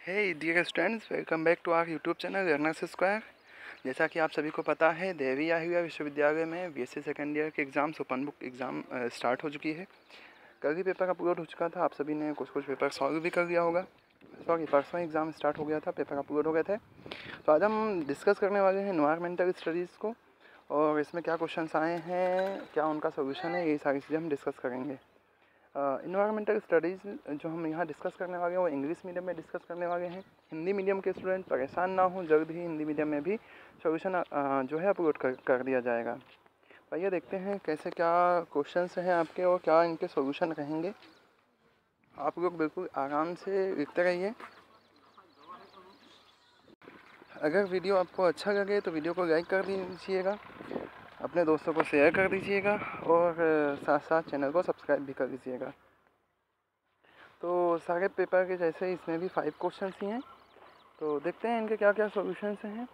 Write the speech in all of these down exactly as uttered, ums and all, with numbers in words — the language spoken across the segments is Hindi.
Hey dear students, welcome back to our YouTube channel learners square. जैसा कि आप सभी को पता है, देवी आहिया विश्वविद्यालय में बीएससी सेकेंड ईयर के exams open book exam start हो चुकी है। कल ही पेपर अपलोड हो चुका था, आप सभी ने कुछ कुछ पेपर सॉल्व भी कर लिया होगा। सॉरी, परसों एग्ज़ाम स्टार्ट हो गया था, पेपर अपलोड हो गए थे। तो आज हम डिस्कस करने वाले हैं एनवायरमेंटल स्टडीज़ को, और इसमें क्या क्वेश्चन आए हैं, क्या उनका सोल्यूशन है, ये सारी चीज़ें हम डिस्कस करेंगे। इन्वायरमेंटल स्टडीज़ जो हम यहाँ डिस्कस करने वाले हैं वो इंग्लिश मीडियम में डिस्कस करने वाले हैं। हिंदी मीडियम के स्टूडेंट परेशान ना हो, जल्द ही हिंदी मीडियम में भी सोल्यूशन जो है अपलोड कर कर दिया जाएगा। आइए देखते हैं कैसे क्या क्वेश्चंस हैं आपके और क्या इनके सॉल्यूशन रहेंगे। आप लोग बिल्कुल आराम से लिखते रहिए। अगर वीडियो आपको अच्छा लगे तो वीडियो को लाइक कर दीजिएगा, अपने दोस्तों को शेयर कर दीजिएगा और साथ साथ चैनल को सब्सक्राइब भी कर दीजिएगा। तो सारे पेपर के जैसे इसमें भी फाइव क्वेश्चन ही हैं, तो देखते हैं इनके क्या क्या सॉल्यूशंस हैं।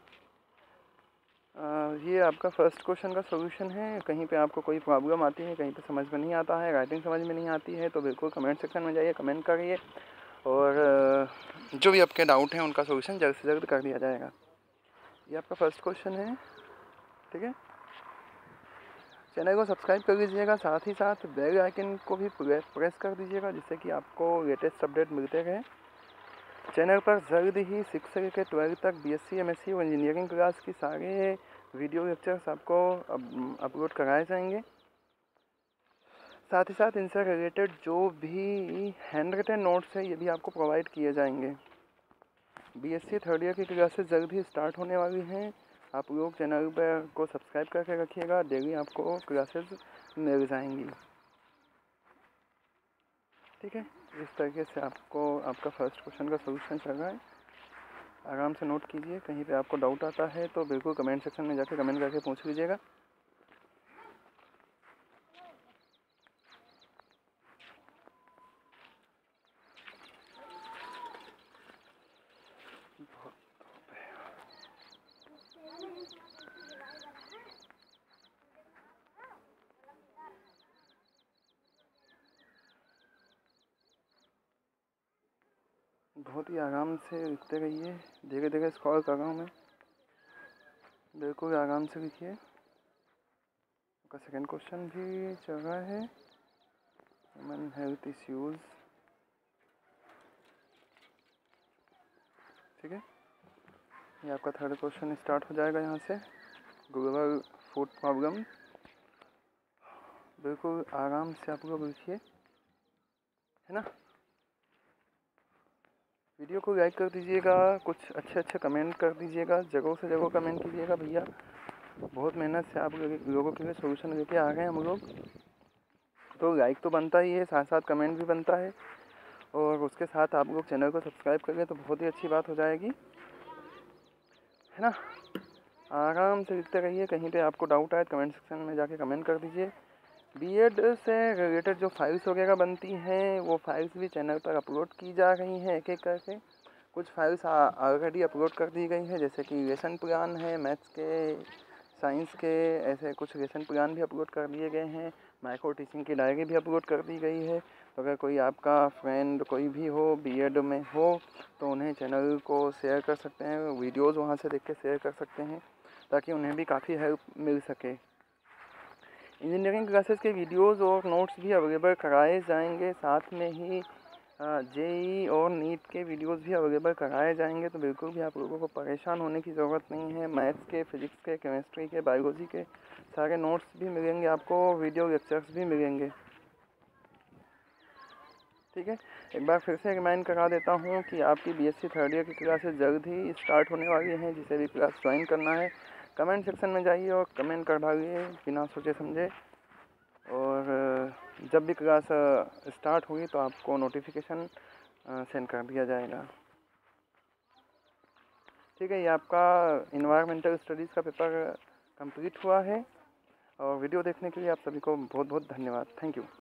ये आपका फर्स्ट क्वेश्चन का सॉल्यूशन है। कहीं पे आपको कोई प्रॉब्लम आती है, कहीं पे समझ में नहीं आता है, राइटिंग समझ में नहीं आती है, तो बिल्कुल कमेंट सेक्शन में जाइए, कमेंट करिए और जो भी आपके डाउट हैं उनका सॉल्यूशन जल्द से जल्द कर दिया जाएगा। ये आपका फर्स्ट क्वेश्चन है, ठीक है। चैनल को सब्सक्राइब कर लीजिएगा, साथ ही साथ बेल आइकन को भी प्रेस कर दीजिएगा, जिससे कि आपको लेटेस्ट अपडेट मिलते रहे। चैनल पर जल्द ही सिक्स से लेकर ट्वेल्थ तक बीएससी, एमएससी और इंजीनियरिंग क्लास की सारे वीडियो लेक्चर्स आपको अपलोड कराए जाएंगे। साथ ही साथ इनसे रिलेटेड जो भी हैंड रिटन नोट्स है ये भी आपको प्रोवाइड किए जाएंगे। बीएससी थर्ड ईयर की क्लासेस जल्द ही स्टार्ट होने वाली हैं। आप लोग चैनल पर को सब्सक्राइब करके रखिएगा, डेली आपको क्लासेस मिल जाएंगी, ठीक है। इस तरीके से आपको आपका फर्स्ट क्वेश्चन का सॉल्यूशन चल रहा है। आराम से नोट कीजिए। कहीं पे आपको डाउट आता है तो बिल्कुल कमेंट सेक्शन में जाके कमेंट करके पूछ लीजिएगा। बहुत ही आराम से लिखते रहिए, धीरे धीरे स्क्रॉल कर रहा हूँ मैं, बिल्कुल आराम से लिखिए। आपका सेकेंड क्वेश्चन भी चल रहा है, ह्यूमन हेल्थ इश्यूज़, ठीक है। ये आपका थर्ड क्वेश्चन स्टार्ट हो जाएगा यहाँ से, ग्लोबल फूड प्रॉब्लम। बिल्कुल आराम से आप लोग लिखिए, है ना। वीडियो को लाइक कर दीजिएगा, कुछ अच्छे अच्छे कमेंट कर दीजिएगा, जगह से जगह कमेंट कीजिएगा। भैया बहुत मेहनत से आप लोगों के लिए सोल्यूशन लेके आ गए हम लोग, तो लाइक तो बनता ही है, साथ साथ कमेंट भी बनता है, और उसके साथ आप लोग चैनल को सब्सक्राइब करें तो बहुत ही अच्छी बात हो जाएगी, है ना। आराम से लिखते रहिए। कहीं पे आपको डाउट आए कमेंट सेक्शन में जाके कमेंट कर दीजिए। बीएड से रिलेटेड जो फाइल्स वगैरह बनती हैं वो फाइल्स भी चैनल पर अपलोड की जा रही हैं एक एक करके। कुछ फाइल्स ऑलरेडी अपलोड कर दी गई हैं, जैसे कि लेसन प्लान है, मैथ्स के, साइंस के, ऐसे कुछ लेसन प्लान भी अपलोड कर दिए गए हैं। माइक्रो टीचिंग की डायरी भी अपलोड कर दी गई है। तो अगर कोई आपका फ्रेंड कोई भी हो बीएड में हो तो उन्हें चैनल को शेयर कर सकते हैं, वीडियोज़ वहाँ से देख के शेयर कर सकते हैं, ताकि उन्हें भी काफ़ी हेल्प मिल सके। इंजीनियरिंग क्लासेस के वीडियोज़ और नोट्स भी अवेलेबल कराए जाएंगे, साथ में ही जेई और नीट के वीडियोज़ भी अवेलेबल कराए जाएंगे। तो बिल्कुल भी आप लोगों को परेशान होने की ज़रूरत नहीं है। मैथ्स के, फिजिक्स के, केमिस्ट्री के, बायोलॉजी के सारे नोट्स भी मिलेंगे आपको, वीडियो लेक्चर्स भी मिलेंगे, ठीक है। एक बार फिर से रिमाइंड करा देता हूँ कि आपकी बीएससी थर्ड ईयर की क्लासेस जल्द ही स्टार्ट होने वाली हैं। जिसे भी क्लास ज्वाइन करना है कमेंट सेक्शन में जाइए और कमेंट कर डालिए बिना सोचे समझे, और जब भी क्लास स्टार्ट होगी तो आपको नोटिफिकेशन सेंड कर दिया जाएगा, ठीक है। ये आपका इन्वायरमेंटल स्टडीज़ का पेपर कंप्लीट हुआ है, और वीडियो देखने के लिए आप सभी को बहुत बहुत धन्यवाद। Thank you.